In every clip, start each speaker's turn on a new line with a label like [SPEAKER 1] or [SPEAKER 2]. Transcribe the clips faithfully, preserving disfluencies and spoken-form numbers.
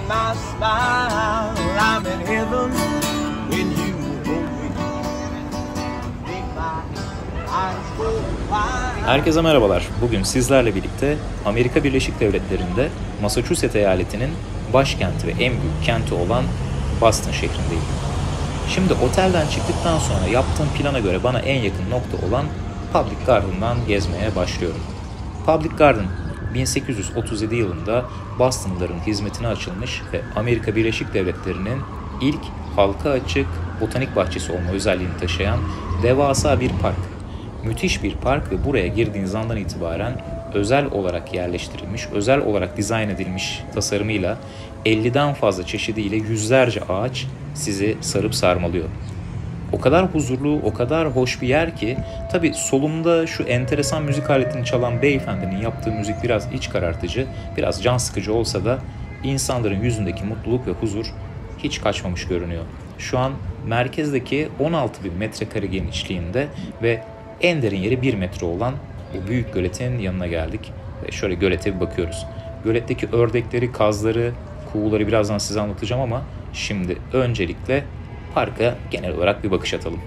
[SPEAKER 1] my smile. I'm in heaven when you hold me. Make my eyes go wide.
[SPEAKER 2] Herkese merhabalar. Bugün sizlerle birlikte Amerika Birleşik Devletleri'nde Massachusetts eyaletinin başkenti ve en büyük kenti olan Boston şehrindeyim. Şimdi otelden çıktıktan sonra yaptığım plana göre bana en yakın nokta olan Public Garden'dan gezmeye başlıyorum. Public Garden bin sekiz yüz otuz yedi yılında Bostonlıların hizmetine açılmış ve Amerika Birleşik Devletleri'nin ilk halka açık botanik bahçesi olma özelliğini taşıyan devasa bir park. Müthiş bir park ve buraya girdiğiniz andan itibaren özel olarak yerleştirilmiş, özel olarak dizayn edilmiş tasarımıyla elliden fazla çeşidiyle yüzlerce ağaç sizi sarıp sarmalıyor. O kadar huzurlu, o kadar hoş bir yer ki tabii solumda şu enteresan müzik aletini çalan beyefendinin yaptığı müzik biraz iç karartıcı, biraz can sıkıcı olsa da insanların yüzündeki mutluluk ve huzur hiç kaçmamış görünüyor. Şu an merkezdeki on altı bin metrekare genişliğinde ve en derin yeri bir metre olan bu büyük göletin yanına geldik ve şöyle gölete bir bakıyoruz. Göletteki ördekleri, kazları, kuğuları birazdan size anlatacağım ama şimdi öncelikle parka genel olarak bir bakış atalım.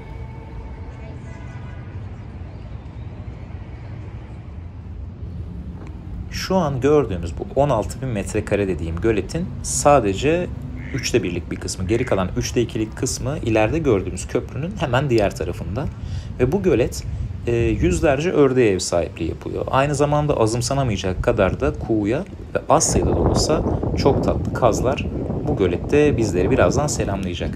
[SPEAKER 2] Şu an gördüğümüz bu on altı bin metrekare dediğim göletin sadece üçte birlik bir kısmı, geri kalan üçte ikilik kısmı ileride gördüğümüz köprünün hemen diğer tarafında. Ve bu gölet e, yüzlerce ördeğe ev sahipliği yapıyor. Aynı zamanda azımsanamayacak kadar da kuğuya ve az sayıda da olsa çok tatlı kazlar bu gölette bizleri birazdan selamlayacak.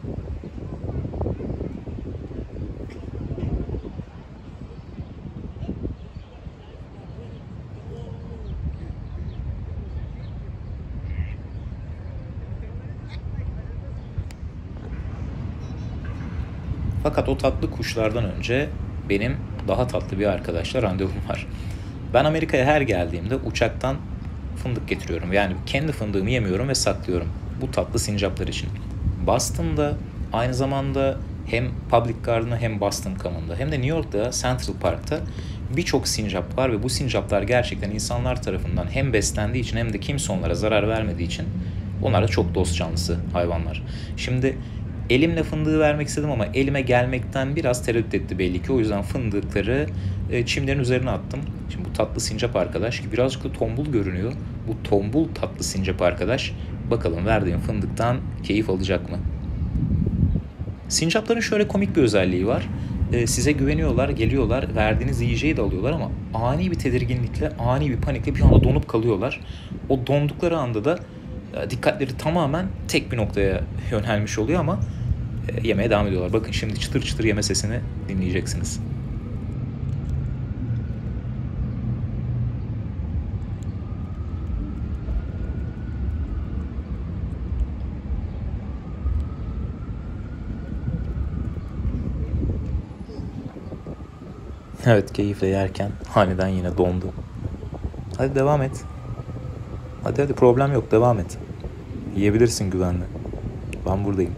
[SPEAKER 2] Fakat o tatlı kuşlardan önce benim daha tatlı bir arkadaşla randevum var. Ben Amerika'ya her geldiğimde uçaktan fındık getiriyorum. Yani kendi fındığımı yemiyorum ve saklıyorum. Bu tatlı sincaplar için. Boston'da aynı zamanda hem Public Garden'da hem Boston Common'da hem de New York'ta Central Park'ta birçok sincap var ve bu sincaplar gerçekten insanlar tarafından hem beslendiği için hem de kimse onlara zarar vermediği için onlar da çok dost canlısı hayvanlar. Şimdi elimle fındığı vermek istedim ama elime gelmekten biraz tereddüt etti belli ki. O yüzden fındıkları e, çimlerin üzerine attım. Şimdi bu tatlı sincap arkadaş ki birazcık da tombul görünüyor. Bu tombul tatlı sincap arkadaş bakalım verdiğim fındıktan keyif alacak mı? Sincapların şöyle komik bir özelliği var. E, size güveniyorlar, geliyorlar, verdiğiniz yiyeceği de alıyorlar ama ani bir tedirginlikle, ani bir panikle bir anda donup kalıyorlar. O dondukları anda da e, dikkatleri tamamen tek bir noktaya yönelmiş oluyor ama yemeye devam ediyorlar. Bakın şimdi çıtır çıtır yeme sesini dinleyeceksiniz. Evet, keyifle yerken aniden yine dondu. Hadi devam et. Hadi hadi problem yok, devam et. Yiyebilirsin güvenle. Ben buradayım.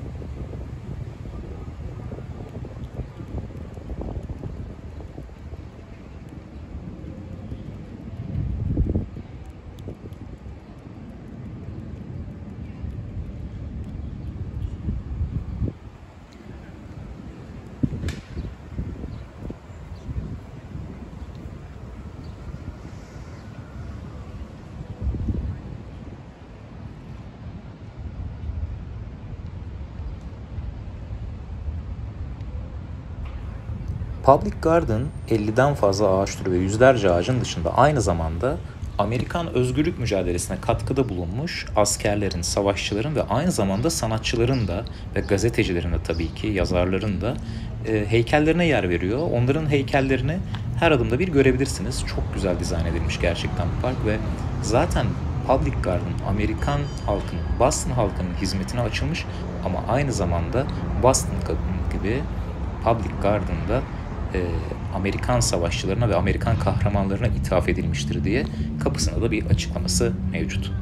[SPEAKER 2] Public Garden elliden fazla ağaç türü ve yüzlerce ağacın dışında aynı zamanda Amerikan özgürlük mücadelesine katkıda bulunmuş askerlerin, savaşçıların ve aynı zamanda sanatçıların da ve gazetecilerin de tabii ki yazarların da e, heykellerine yer veriyor. Onların heykellerini her adımda bir görebilirsiniz. Çok güzel dizayn edilmiş gerçekten bu park ve zaten Public Garden Amerikan halkının, Boston halkının hizmetine açılmış ama aynı zamanda Boston gibi Public Garden'da e, Amerikan savaşçılarına ve Amerikan kahramanlarına ithaf edilmiştir diye kapısında da bir açıklaması mevcut.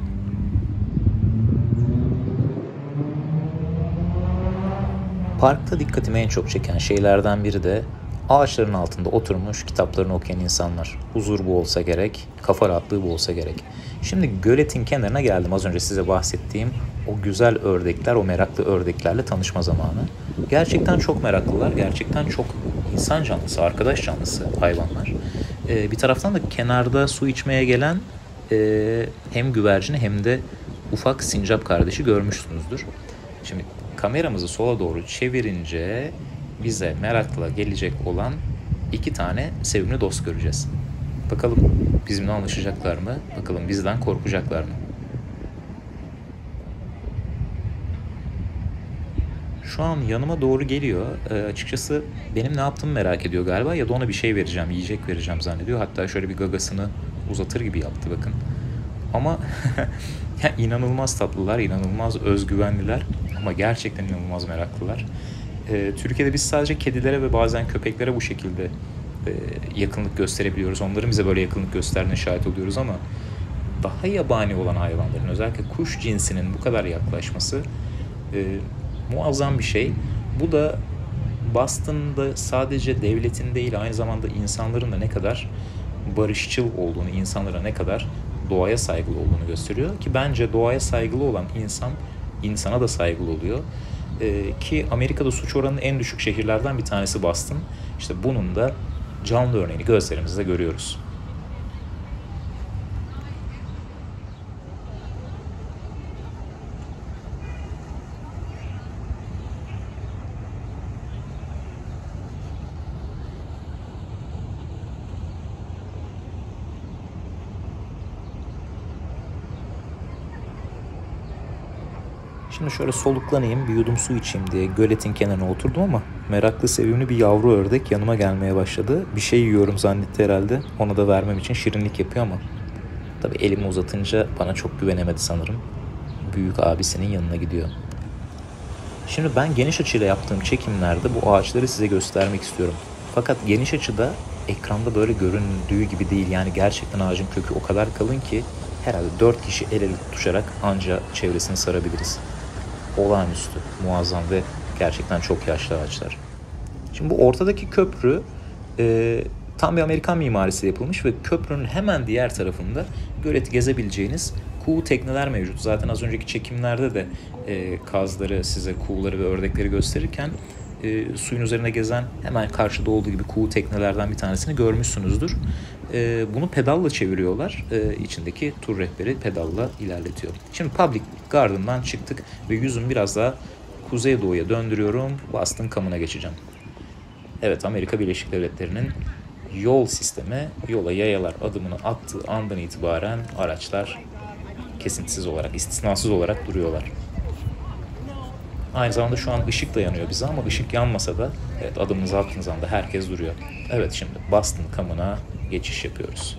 [SPEAKER 2] Parkta dikkatimi en çok çeken şeylerden biri de Ağaçların altında oturmuş kitaplarını okuyan insanlar. Huzur bu olsa gerek, kafa rahatlığı bu olsa gerek. Şimdi göletin kenarına geldim. Az önce size bahsettiğim o güzel ördekler, o meraklı ördeklerle tanışma zamanı. Gerçekten çok meraklılar, gerçekten çok insan canlısı, arkadaş canlısı hayvanlar. Ee, bir taraftan da kenarda su içmeye gelen e, hem güvercini hem de ufak sincap kardeşi görmüşsünüzdür. Şimdi kameramızı sola doğru çevirince bize merakla gelecek olan iki tane sevimli dost göreceğiz. Bakalım bizimle anlaşacaklar mı? Bakalım bizden korkacaklar mı? Şu an yanıma doğru geliyor. E, açıkçası benim ne yaptığımı merak ediyor galiba ya da ona bir şey vereceğim, yiyecek vereceğim zannediyor. Hatta şöyle bir gagasını uzatır gibi yaptı bakın. Ama ya inanılmaz tatlılar, inanılmaz özgüvenliler ama gerçekten inanılmaz meraklılar. Ee, Türkiye'de biz sadece kedilere ve bazen köpeklere bu şekilde e, yakınlık gösterebiliyoruz. Onların bize böyle yakınlık gösterdiğine şahit oluyoruz ama daha yabani olan hayvanların, özellikle kuş cinsinin bu kadar yaklaşması e, muazzam bir şey. Bu da Boston'da sadece devletin değil, aynı zamanda insanların da ne kadar barışçıl olduğunu, insanlara ne kadar doğaya saygılı olduğunu gösteriyor. Ki bence doğaya saygılı olan insan, insana da saygılı oluyor. Ee, ki Amerika'da suç oranının en düşük şehirlerden bir tanesi Boston. İşte bunun da canlı örneğini gözlerimizde görüyoruz. Şimdi şöyle soluklanayım, bir yudum su içeyim diye göletin kenarına oturdum ama meraklı, sevimli bir yavru ördek yanıma gelmeye başladı. Bir şey yiyorum zannetti herhalde. Ona da vermem için şirinlik yapıyor ama tabii elimi uzatınca bana çok güvenemedi sanırım. Büyük abisinin yanına gidiyor. Şimdi ben geniş açıyla yaptığım çekimlerde bu ağaçları size göstermek istiyorum. Fakat geniş açıda ekranda böyle göründüğü gibi değil. Yani gerçekten ağacın kökü o kadar kalın ki herhalde dört kişi el ele tutuşarak anca çevresini sarabiliriz. Olağanüstü, muazzam ve gerçekten çok yaşlı ağaçlar. Şimdi bu ortadaki köprü e, tam bir Amerikan mimarisiyle yapılmış ve köprünün hemen diğer tarafında göleti gezebileceğiniz kuğu tekneler mevcut. Zaten az önceki çekimlerde de e, kazları, size kuğuları ve ördekleri gösterirken e, suyun üzerine gezen hemen karşıda olduğu gibi kuğu teknelerden bir tanesini görmüşsünüzdür. E, bunu pedalla çeviriyorlar. E, içindeki tur rehberi pedalla ilerletiyor. Şimdi Public Garden'dan çıktık ve yüzümü biraz daha kuzeydoğuya döndürüyorum. Boston Common'a geçeceğim. Evet, Amerika Birleşik Devletleri'nin yol sistemi, yola yayalar adımını attığı andan itibaren araçlar kesintisiz olarak, istisnasız olarak duruyorlar. Aynı zamanda şu an ışık da yanıyor bize ama ışık yanmasa da evet, adımınızı attığınız anda herkes duruyor. Evet, şimdi Boston Common'a geçiş yapıyoruz.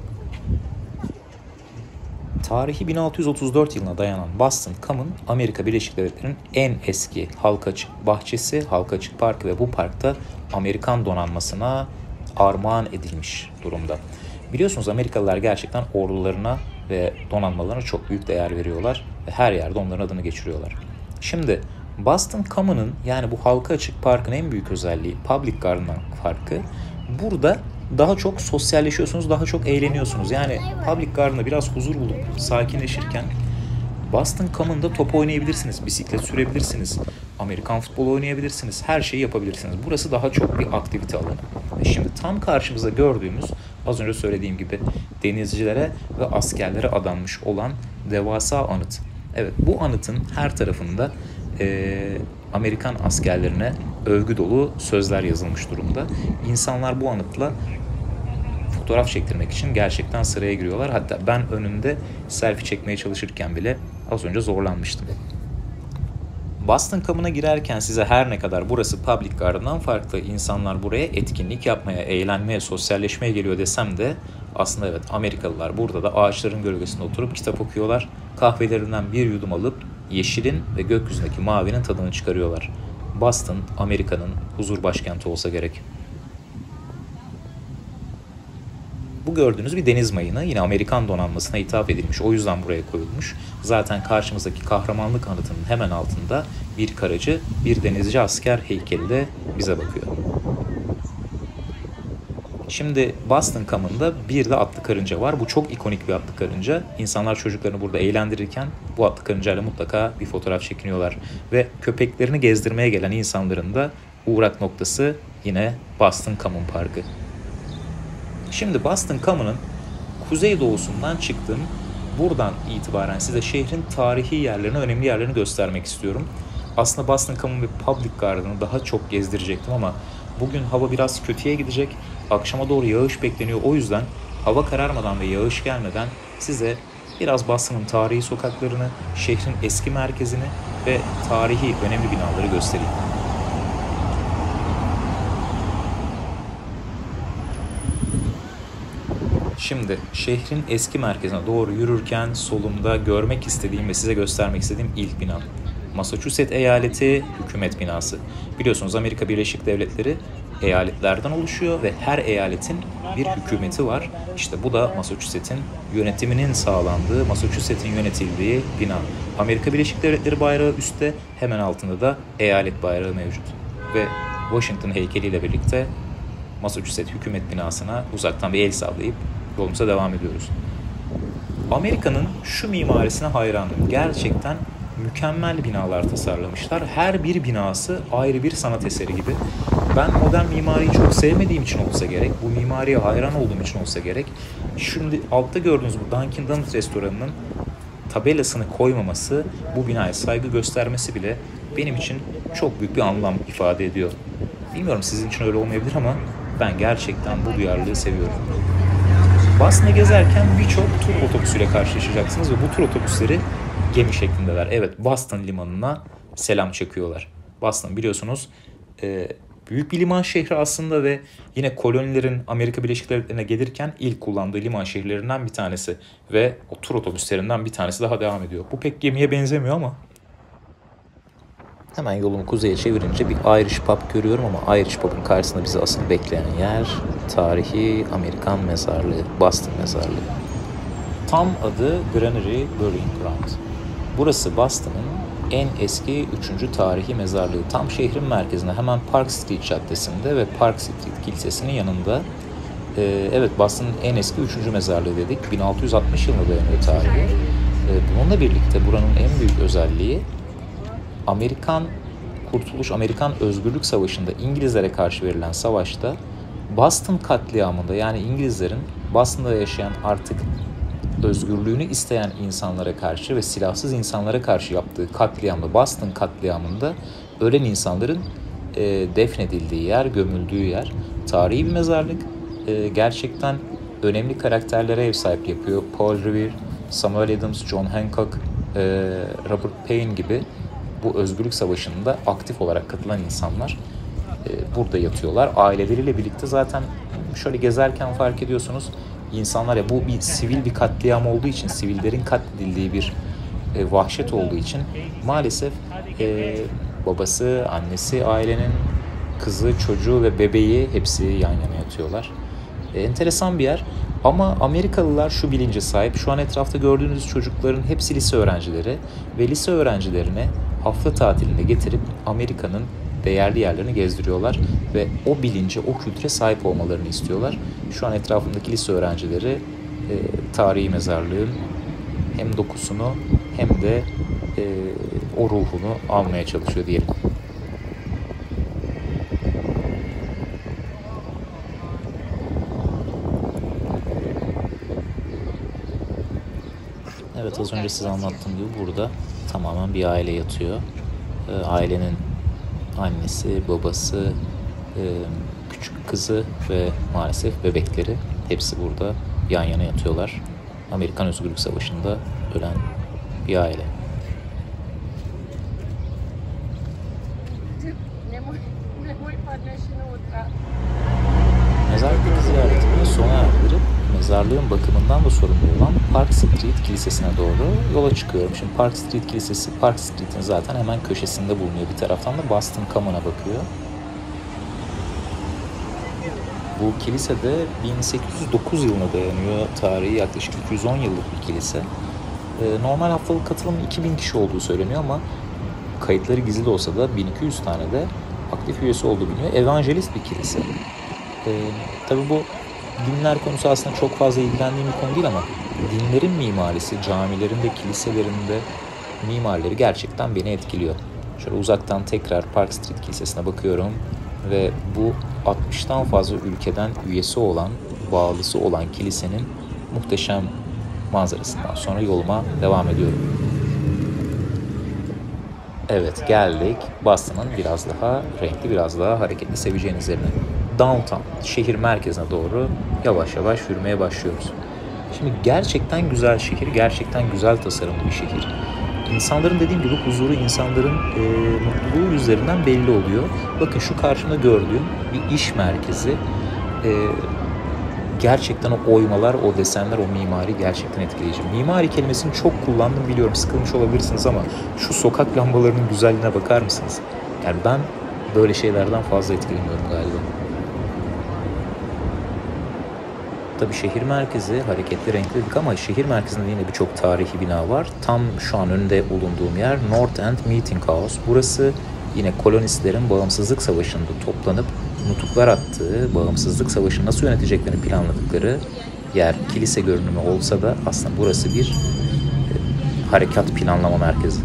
[SPEAKER 2] Tarihi bin altı yüz otuz dört yılına dayanan Boston Common, Amerika Birleşik Devletleri'nin en eski halka açık bahçesi, halka açık parkı ve bu parkta Amerikan donanmasına armağan edilmiş durumda. Biliyorsunuz Amerikalılar gerçekten ordularına ve donanmalarına çok büyük değer veriyorlar ve her yerde onların adını geçiriyorlar. Şimdi Boston Common'ın, yani bu halka açık parkın en büyük özelliği Public Garden'dan farkı, burada daha çok sosyalleşiyorsunuz, daha çok eğleniyorsunuz. Yani Public Garden'da biraz huzur bulup sakinleşirken Boston Common'da top oynayabilirsiniz, bisiklet sürebilirsiniz, Amerikan futbolu oynayabilirsiniz, her şeyi yapabilirsiniz. Burası daha çok bir aktivite alanı. Ve şimdi tam karşımızda gördüğümüz, az önce söylediğim gibi denizcilere ve askerlere adanmış olan devasa anıt. Evet, bu anıtın her tarafında e, Amerikan askerlerine övgü dolu sözler yazılmış durumda. İnsanlar bu anıtla fotoğraf çektirmek için gerçekten sıraya giriyorlar. Hatta ben önünde selfie çekmeye çalışırken bile az önce zorlanmıştım. Boston Common'a girerken size her ne kadar burası Public Garden'dan farklı, insanlar buraya etkinlik yapmaya, eğlenmeye, sosyalleşmeye geliyor desem de aslında evet, Amerikalılar burada da ağaçların gölgesinde oturup kitap okuyorlar. Kahvelerinden bir yudum alıp yeşilin ve gökyüzündeki mavinin tadını çıkarıyorlar. Boston, Amerika'nın huzur başkenti olsa gerek. Bu gördüğünüz bir deniz mayını, yine Amerikan donanmasına ithaf edilmiş. O yüzden buraya koyulmuş. Zaten karşımızdaki kahramanlık anıtının hemen altında bir karacı, bir denizci asker heykeli de bize bakıyor. Şimdi Boston Common'da bir de atlı karınca var. Bu çok ikonik bir atlı karınca. İnsanlar çocuklarını burada eğlendirirken bu atlı karıncayla mutlaka bir fotoğraf çekiniyorlar. Ve köpeklerini gezdirmeye gelen insanların da uğrak noktası yine Boston Common Parkı. Şimdi Boston Common'ın kuzeydoğusundan çıktım. Buradan itibaren size şehrin tarihi yerlerini, önemli yerlerini göstermek istiyorum. Aslında Boston Common ve Public Garden'ı daha çok gezdirecektim ama bugün hava biraz kötüye gidecek. Akşama doğru yağış bekleniyor. O yüzden hava kararmadan ve yağış gelmeden size biraz Boston'ın tarihi sokaklarını, şehrin eski merkezini ve tarihi önemli binaları göstereyim. Şimdi şehrin eski merkezine doğru yürürken solumda görmek istediğim ve size göstermek istediğim ilk bina. Massachusetts Eyaleti Hükümet Binası. Biliyorsunuz Amerika Birleşik Devletleri eyaletlerden oluşuyor ve her eyaletin bir hükümeti var. İşte bu da Massachusetts'in yönetiminin sağlandığı, Massachusetts'in yönetildiği bina. Amerika Birleşik Devletleri bayrağı üstte, hemen altında da eyalet bayrağı mevcut. Ve Washington heykeliyle birlikte Massachusetts hükümet binasına uzaktan bir el sallayıp yolumuza devam ediyoruz. Amerika'nın şu mimarisine hayranım. Gerçekten mükemmel binalar tasarlamışlar. Her bir binası ayrı bir sanat eseri gibi. Ben modern mimariyi çok sevmediğim için olsa gerek, bu mimariye hayran olduğum için olsa gerek, şimdi altta gördüğünüz bu Dunkin' Donuts restoranının tabelasını koymaması, bu binaya saygı göstermesi bile benim için çok büyük bir anlam ifade ediyor. Bilmiyorum sizin için öyle olmayabilir ama ben gerçekten bu duyarlılığı seviyorum. Boston'ı gezerken birçok tur otobüsüyle karşılaşacaksınız ve bu tur otobüsleri gemi şeklindeler. Evet, Boston limanına selam çakıyorlar. Boston biliyorsunuz e, büyük bir liman şehri aslında ve yine kolonilerin Amerika Birleşik Devletleri'ne gelirken ilk kullandığı liman şehirlerinden bir tanesi. Ve o tur otobüslerinden bir tanesi daha devam ediyor. Bu pek gemiye benzemiyor ama. Hemen yolumu kuzeye çevirince bir Irish Pub görüyorum ama Irish Pub'ın karşısında bizi asıl bekleyen yer tarihi Amerikan mezarlığı, Boston mezarlığı. Tam adı Granary Burying Ground. Burası Boston'ın en eski üçüncü tarihi mezarlığı. Tam şehrin merkezinde hemen Park Street Caddesi'nde ve Park Street Kilisesi'nin yanında. Ee, evet, Boston'ın en eski üçüncü mezarlığı dedik. bin altı yüz altmış yılına dayanıyor tarihi. Ee, bununla birlikte buranın en büyük özelliği Amerikan Kurtuluş, Amerikan Özgürlük Savaşı'nda İngilizlere karşı verilen savaşta Boston katliamında, yani İngilizlerin Boston'da yaşayan artık özgürlüğünü isteyen insanlara karşı ve silahsız insanlara karşı yaptığı katliamda, Boston katliamında ölen insanların e, defnedildiği yer, gömüldüğü yer. Tarihi bir mezarlık. E, gerçekten önemli karakterlere ev sahipliği yapıyor. Paul Revere, Samuel Adams, John Hancock, e, Robert Payne gibi bu özgürlük savaşında aktif olarak katılan insanlar e, burada yatıyorlar. Aileleriyle birlikte zaten şöyle gezerken fark ediyorsunuz. İnsanlar, ya bu bir sivil bir katliam olduğu için, sivillerin katledildiği bir e, vahşet olduğu için maalesef e, babası, annesi, ailenin kızı, çocuğu ve bebeği hepsi yan yana yatıyorlar. E, enteresan bir yer ama Amerikalılar şu bilince sahip. Şu an etrafta gördüğünüz çocukların hepsi lise öğrencileri ve lise öğrencilerine hafta tatilinde getirip Amerika'nın değerli yerlerini gezdiriyorlar ve o bilince, o kültüre sahip olmalarını istiyorlar. Şu an etrafındaki lise öğrencileri e, tarihi mezarlığın hem dokusunu hem de e, o ruhunu almaya çalışıyor diyelim. Evet, az önce size anlattığım gibi burada tamamen bir aile yatıyor. E, ailenin annesi, babası, e, küçük kızı ve maalesef bebekleri hepsi burada yan yana yatıyorlar. Amerikan Özgürlük Savaşı'nda ölen bir aile. Mezarlık ziyaretini sona erdirip mezarlığın bakımından da sorumlu olan Park Street Kilisesi'ne doğru yola çıkıyorum. Şimdi Park Street Kilisesi, Park Street'in zaten hemen köşesinde bulunuyor. Bir taraftan da Boston Common'a bakıyor. Bu kilise de bin sekiz yüz dokuz yılına dayanıyor tarihi, yaklaşık iki yüz on yıllık bir kilise. Ee, normal haftalık katılım iki bin kişi olduğu söyleniyor ama kayıtları gizli olsa da bin iki yüz tane de aktif üyesi olduğu biliniyor. Evangelist bir kilise. Ee, tabii bu dinler konusu aslında çok fazla ilgilendiğim bir konu değil ama dinlerin mimarisi, camilerinde, kiliselerinde mimarileri gerçekten beni etkiliyor. Şöyle uzaktan tekrar Park Street Kilisesi'ne bakıyorum ve bu altmıştan fazla ülkeden üyesi olan, bağlısı olan kilisenin muhteşem manzarasından sonra yoluma devam ediyorum. Evet, geldik Boston'ın biraz daha renkli, biraz daha hareketli seveceğiniz yerine. Downtown, şehir merkezine doğru yavaş yavaş yürümeye başlıyoruz. Şimdi gerçekten güzel şehir, gerçekten güzel tasarımlı bir şehir. İnsanların dediğim gibi huzuru, insanların e, mutluluğu üzerinden belli oluyor. Bakın şu karşımda gördüğüm bir iş merkezi. E, gerçekten o oymalar, o desenler, o mimari gerçekten etkileyici. Mimari kelimesini çok kullandım biliyorum, sıkılmış olabilirsiniz ama şu sokak lambalarının güzelliğine bakar mısınız? Yani ben böyle şeylerden fazla etkileniyorum galiba. Tabii şehir merkezi hareketli, renkli dedik ama şehir merkezinde yine birçok tarihi bina var. Tam şu an önünde bulunduğum yer North End Meeting House. Burası yine kolonistlerin bağımsızlık savaşında toplanıp nutuklar attığı, bağımsızlık savaşını nasıl yöneteceklerini planladıkları yer. Kilise görünümü olsa da aslında burası bir e, harekat planlama merkezi.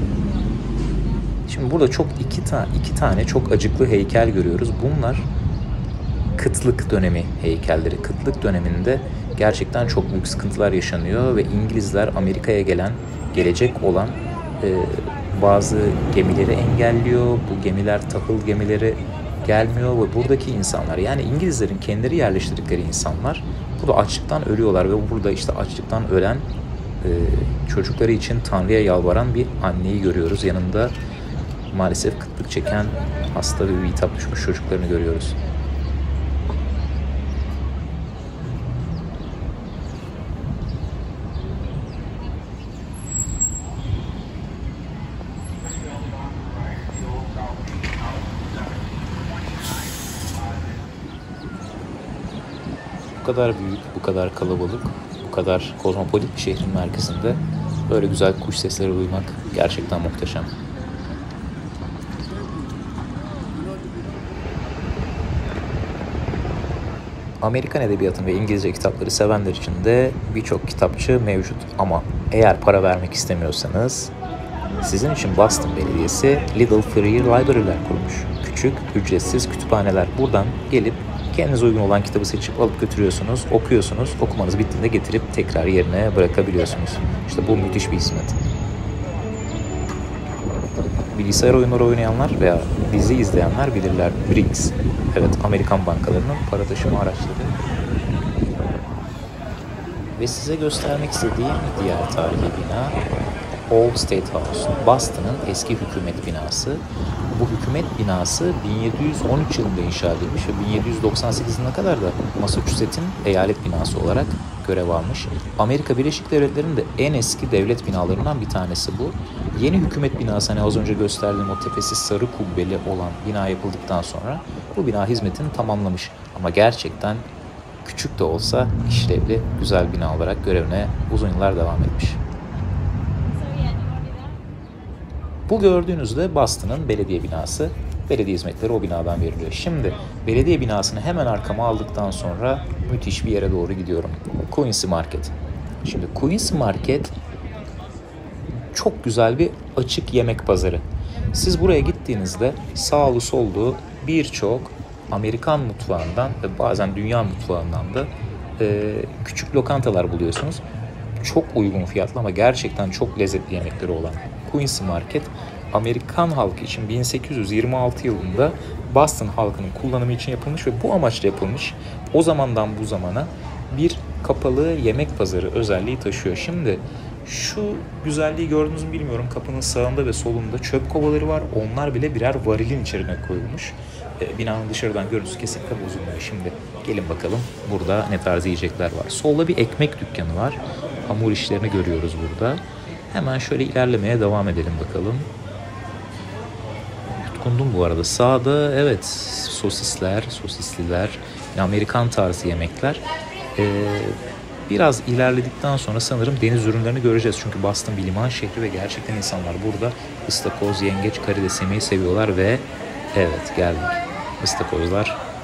[SPEAKER 2] Şimdi burada çok iki, ta iki tane çok acıklı heykel görüyoruz. Bunlar kıtlık dönemi heykelleri. Kıtlık döneminde gerçekten çok büyük sıkıntılar yaşanıyor ve İngilizler Amerika'ya gelen, gelecek olan e, bazı gemileri engelliyor. Bu gemiler tahıl gemileri gelmiyor ve buradaki insanlar, yani İngilizlerin kendileri yerleştirdikleri insanlar burada açlıktan ölüyorlar ve burada işte açlıktan ölen e, çocukları için Tanrı'ya yalvaran bir anneyi görüyoruz. Yanında maalesef kıtlık çeken hasta ve bitap düşmüş çocuklarını görüyoruz. Bu kadar büyük, bu kadar kalabalık, bu kadar kozmopolit bir şehrin merkezinde böyle güzel kuş sesleri duymak gerçekten muhteşem. Amerikan edebiyatını ve İngilizce kitapları sevenler için de birçok kitapçı mevcut ama eğer para vermek istemiyorsanız sizin için Boston Belediyesi Little Free Library'ler kurmuş. Küçük, ücretsiz kütüphaneler. Buradan gelip kendinize uygun olan kitabı seçip alıp götürüyorsunuz, okuyorsunuz. Okumanız bittiğinde getirip tekrar yerine bırakabiliyorsunuz. İşte bu müthiş bir hizmet. Bilgisayar oyunları oynayanlar veya dizi izleyenler bilirler. Brinks. Evet, Amerikan bankalarının para taşıma araçları. Ve size göstermek istediğim diğer tarihi bina Old State House. Boston'ın eski hükümet binası. Bu hükümet binası bin yedi yüz on üç yılında inşa edilmiş ve bin yedi yüz doksan sekiz yılına kadar da Massachusetts'in eyalet binası olarak görev almış. Amerika Birleşik Devletleri'nin de en eski devlet binalarından bir tanesi bu. Yeni hükümet binası, hani az önce gösterdiğim o tepesi sarı kubbeli olan bina yapıldıktan sonra bu bina hizmetini tamamlamış. Ama gerçekten küçük de olsa işlevli, güzel bina olarak görevine uzun yıllar devam etmiş. Bu gördüğünüz de Boston'ın belediye binası. Belediye hizmetleri o binadan veriliyor. Şimdi belediye binasını hemen arkama aldıktan sonra müthiş bir yere doğru gidiyorum. Quincy Market. Şimdi Quincy Market çok güzel bir açık yemek pazarı. Siz buraya gittiğinizde sağlı sollu birçok Amerikan mutfağından ve bazen dünya mutfağından da e, küçük lokantalar buluyorsunuz. Çok uygun fiyatlı ama gerçekten çok lezzetli yemekleri olan Quincy Market, Amerikan halkı için bin sekiz yüz yirmi altı yılında Boston halkının kullanımı için yapılmış ve bu amaçla yapılmış. O zamandan bu zamana bir kapalı yemek pazarı özelliği taşıyor. Şimdi şu güzelliği gördünüz mü bilmiyorum. Kapının sağında ve solunda çöp kovaları var. Onlar bile birer varilin içine koyulmuş. E, binanın dışarıdan görüntüsü kesinlikle bozulmuyor. Şimdi gelin bakalım burada ne tarz yiyecekler var. Solda bir ekmek dükkanı var. Hamur işlerini görüyoruz burada. Hemen şöyle ilerlemeye devam edelim bakalım. Yutkundum bu arada. Sağda evet sosisler, sosisliler, Amerikan tarzı yemekler. Ee, biraz ilerledikten sonra sanırım deniz ürünlerini göreceğiz. Çünkü Boston bir liman şehri ve gerçekten insanlar burada ıstakoz, yengeç, karides yemeyi seviyorlar ve evet geldik. Istakozlar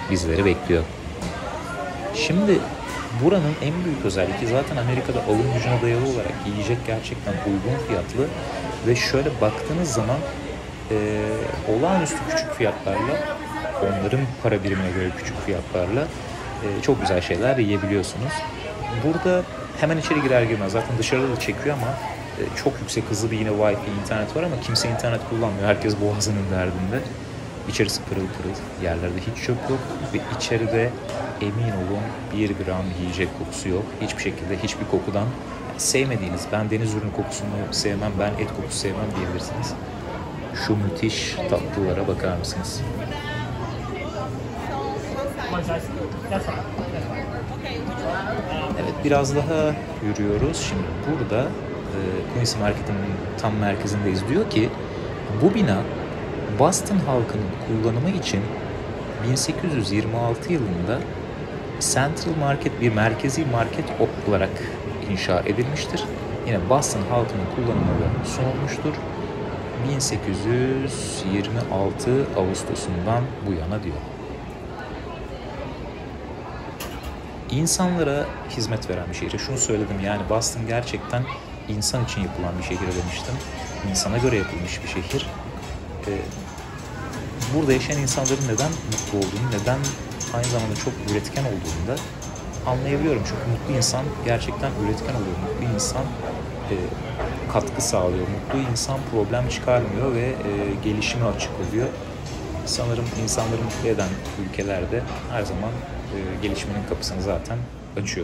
[SPEAKER 2] bizleri bekliyor. Şimdi buranın en büyük özelliği, zaten Amerika'da alım gücüne dayalı olarak yiyecek gerçekten uygun fiyatlı ve şöyle baktığınız zaman e, olağanüstü küçük fiyatlarla, onların para birimine göre küçük fiyatlarla e, çok güzel şeyler yiyebiliyorsunuz. Burada hemen içeri girer girmez zaten dışarıda da çekiyor ama e, çok yüksek hızlı bir yine Wi-Fi internet var ama kimse internet kullanmıyor. Herkes boğazının derdinde. İçerisi pırıl pırıl, yerlerde hiç çöp yok ve içeride emin olun bir gram yiyecek kokusu yok. Hiçbir şekilde hiçbir kokudan, yani sevmediğiniz, ben deniz ürünü kokusunu sevmem, ben et kokusu sevmem diyebilirsiniz. Şu müthiş tatlılara bakar mısınız? Evet, biraz daha yürüyoruz. Şimdi burada e, Queens Market'in tam merkezindeyiz. Diyor ki bu bina Boston halkının kullanımı için bin sekiz yüz yirmi altı yılında Central Market, bir merkezi market olarak inşa edilmiştir. Yine Boston halkının kullanımına sunulmuştur. bin sekiz yüz yirmi altı Ağustos'undan bu yana diyor. İnsanlara hizmet veren bir şehir. Şunu söyledim, yani Boston gerçekten insan için yapılan bir şehir demiştim. İnsana göre yapılmış bir şehir. Ee, burada yaşayan insanların neden mutlu olduğunu, neden aynı zamanda çok üretken olduğunu da anlayabiliyorum. Çünkü mutlu insan gerçekten üretken oluyor. Mutlu insan e, katkı sağlıyor. Mutlu insan problem çıkarmıyor ve e, gelişime açık oluyor. Sanırım insanları mutlu eden ülkelerde her zaman e, gelişmenin kapısını zaten açıyor.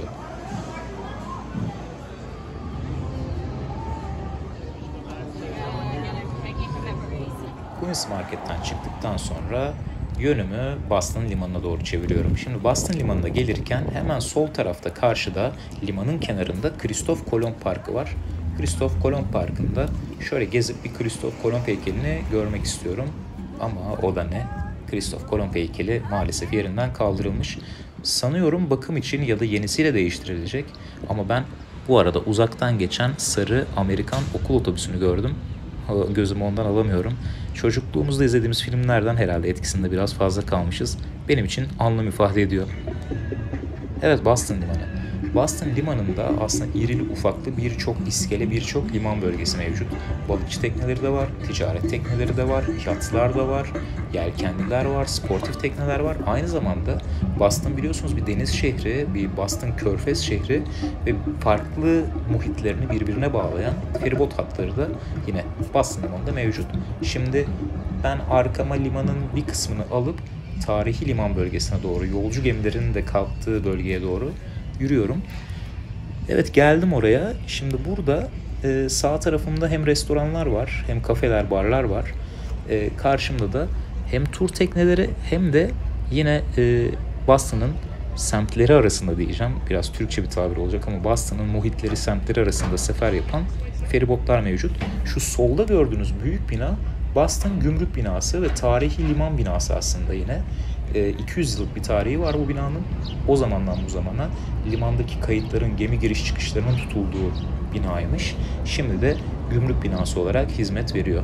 [SPEAKER 2] Queens Market'ten çıktıktan sonra yönümü Boston Limanı'na doğru çeviriyorum. Şimdi Boston Limanı'na gelirken hemen sol tarafta karşıda limanın kenarında Christoph Kolomb Parkı var. Christoph Kolomb Parkı'nda şöyle gezip bir Christoph Kolomb heykelini görmek istiyorum. Ama o da ne? Christoph Kolomb heykeli maalesef yerinden kaldırılmış. Sanıyorum bakım için ya da yenisiyle değiştirilecek. Ama ben bu arada uzaktan geçen sarı Amerikan okul otobüsünü gördüm. Gözümü ondan alamıyorum. Çocukluğumuzda izlediğimiz filmlerden herhalde etkisinde biraz fazla kalmışız. Benim için anlam ifade ediyor. Evet, Boston Limanı. Boston Limanı'nda aslında irili ufaklı birçok iskele, birçok liman bölgesi mevcut. Balıkçı tekneleri de var, ticaret tekneleri de var, yatlar da var, yelkenliler var, sportif tekneler var. Aynı zamanda Boston biliyorsunuz bir deniz şehri, bir Boston Körfez şehri ve farklı muhitlerini birbirine bağlayan feribot hatları da yine Boston Limanı'nda mevcut. Şimdi ben arkama limanın bir kısmını alıp tarihi liman bölgesine doğru, yolcu gemilerinin de kalktığı bölgeye doğru yürüyorum. Evet, geldim oraya. Şimdi burada e, sağ tarafımda hem restoranlar var, hem kafeler, barlar var. E, karşımda da hem tur tekneleri hem de yine e, Boston'ın semtleri arasında diyeceğim. Biraz Türkçe bir tabir olacak ama Boston'ın muhitleri, semtleri arasında sefer yapan feribotlar mevcut. Şu solda gördüğünüz büyük bina Boston Gümrük Binası ve tarihi liman binası aslında yine. iki yüz yıllık bir tarihi var bu binanın. O zamandan bu zamana limandaki kayıtların, gemi giriş çıkışlarının tutulduğu binaymış. Şimdi de gümrük binası olarak hizmet veriyor.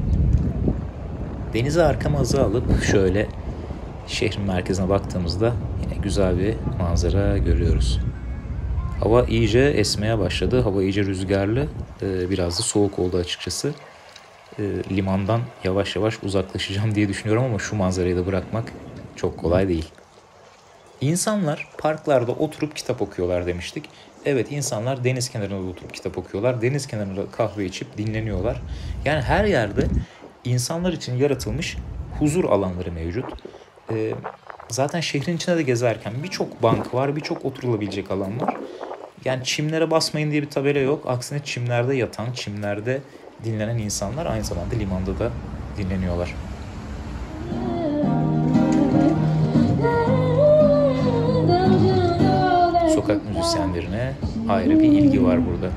[SPEAKER 2] Denize arkama hızı alıp şöyle şehrin merkezine baktığımızda yine güzel bir manzara görüyoruz. Hava iyice esmeye başladı. Hava iyice rüzgarlı. Biraz da soğuk oldu açıkçası. Limandan yavaş yavaş uzaklaşacağım diye düşünüyorum ama şu manzarayı da bırakmak çok kolay değil. İnsanlar parklarda oturup kitap okuyorlar demiştik. Evet, insanlar deniz kenarında oturup kitap okuyorlar. Deniz kenarında kahve içip dinleniyorlar. Yani her yerde insanlar için yaratılmış huzur alanları mevcut. Ee, zaten şehrin içinde de gezerken birçok bank var, birçok oturulabilecek alan var. Yani çimlere basmayın diye bir tabela yok. Aksine çimlerde yatan, çimlerde dinlenen insanlar aynı zamanda limanda da dinleniyorlar. Sokak müzisyenlerine ayrı bir ilgi var burada.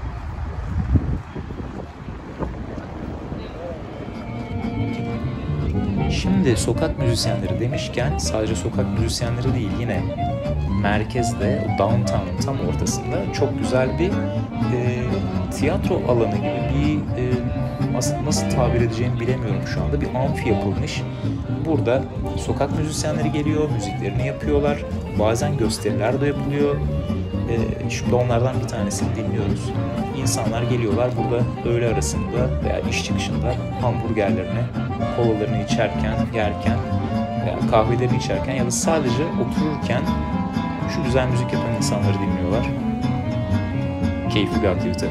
[SPEAKER 2] Şimdi sokak müzisyenleri demişken sadece sokak müzisyenleri değil, yine merkezde, downtown'un tam ortasında çok güzel bir e, tiyatro alanı gibi bir e, nasıl, nasıl tabir edeceğimi bilemiyorum şu anda. Bir amfi yapılmış. Burada sokak müzisyenleri geliyor, müziklerini yapıyorlar. Bazen gösteriler de yapılıyor. Ee, şimdi onlardan bir tanesini dinliyoruz. İnsanlar geliyorlar burada öğle arasında veya iş çıkışında hamburgerlerini, kolalarını içerken, yerken veya kahvelerini içerken ya da sadece otururken şu güzel müzik yapan insanları dinliyorlar. Keyifli bir aktivite.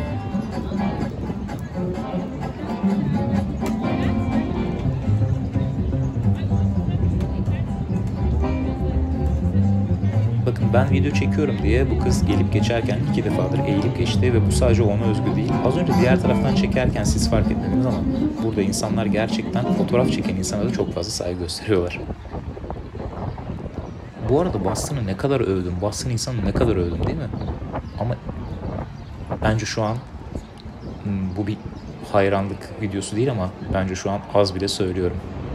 [SPEAKER 2] Bakın ben video çekiyorum diye bu kız gelip geçerken iki defadır eğilip geçti ve bu sadece ona özgü değil. Az önce diğer taraftan çekerken siz fark etmediniz ama burada insanlar gerçekten fotoğraf çeken insanlara çok fazla saygı gösteriyorlar. Bu arada Boston'ı ne kadar övdüm, Boston insanı ne kadar övdüm değil mi? Ama bence şu an bu bir hayranlık videosu değil ama bence şu an az bile söylüyorum.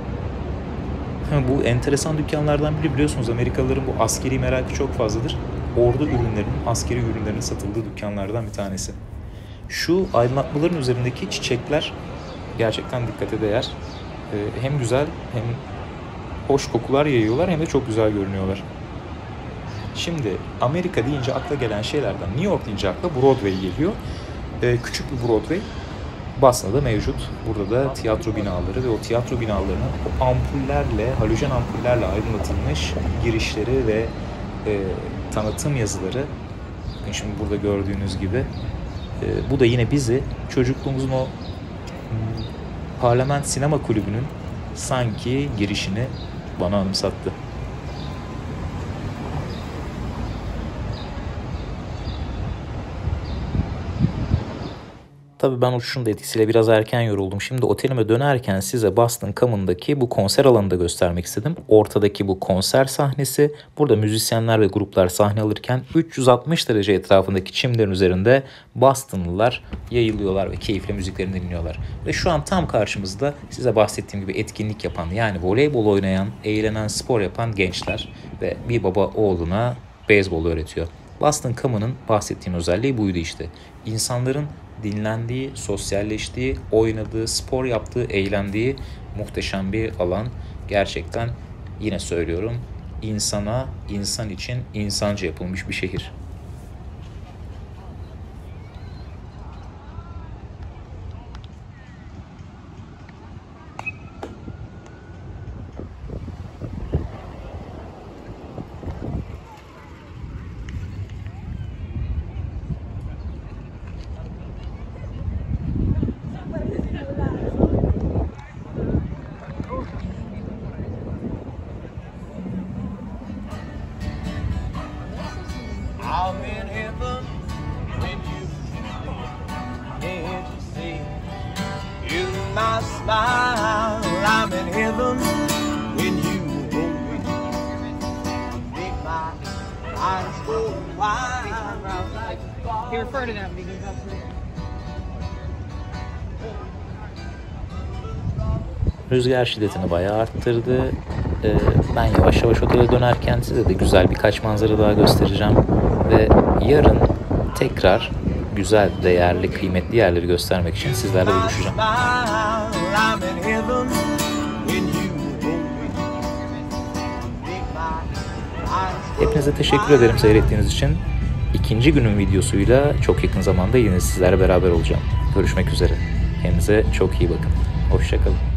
[SPEAKER 2] Bu enteresan dükkanlardan biri, biliyorsunuz Amerikalıların bu askeri merakı çok fazladır. Ordu ürünlerinin, askeri ürünlerinin satıldığı dükkanlardan bir tanesi. Şu aydınlatmaların üzerindeki çiçekler gerçekten dikkate değer. Ee, hem güzel hem hoş kokular yayıyorlar hem de çok güzel görünüyorlar. Şimdi Amerika deyince akla gelen şeylerden New York deyince akla Broadway geliyor. Ee, küçük bir Broadway. Boston'da mevcut. Burada da tiyatro binaları ve o tiyatro binalarının o ampullerle, halojen ampullerle aydınlatılmış girişleri ve e, tanıtım yazıları. Bakın şimdi burada gördüğünüz gibi. E, bu da yine bizi çocukluğumuzun o hmm, Parlament Sinema Kulübü'nün sanki girişini bana anımsattı. Tabii ben uçuşun da etkisiyle biraz erken yoruldum. Şimdi otelime dönerken size Boston Common'daki bu konser alanını da göstermek istedim. Ortadaki bu konser sahnesi. Burada müzisyenler ve gruplar sahne alırken üç yüz altmış derece etrafındaki çimlerin üzerinde Bostonlılar yayılıyorlar ve keyifle müziklerini dinliyorlar. Ve şu an tam karşımızda size bahsettiğim gibi etkinlik yapan, yani voleybol oynayan, eğlenen, spor yapan gençler ve bir baba oğluna beyzbol öğretiyor. Boston Common'ın bahsettiğim özelliği buydu işte. İnsanların dinlendiği, sosyalleştiği, oynadığı, spor yaptığı, eğlendiği muhteşem bir alan. Gerçekten yine söylüyorum, insana, insan için insanca yapılmış bir şehir.
[SPEAKER 1] I'm in heaven when you can't see. You my smile. I'm in heaven when you hold me. Make my eyes go wide.
[SPEAKER 3] You refer to them because that's what
[SPEAKER 2] Rüzgar şiddetini bayağı arttırdı. Ee, ben yavaş yavaş otele dönerken size de güzel birkaç manzara daha göstereceğim. Ve yarın tekrar güzel, değerli, kıymetli yerleri göstermek için sizlerle buluşacağım. Hepinize teşekkür ederim seyrettiğiniz için. İkinci günün videosuyla çok yakın zamanda yine sizlerle beraber olacağım. Görüşmek üzere. Kendinize çok iyi bakın. Hoşça kalın.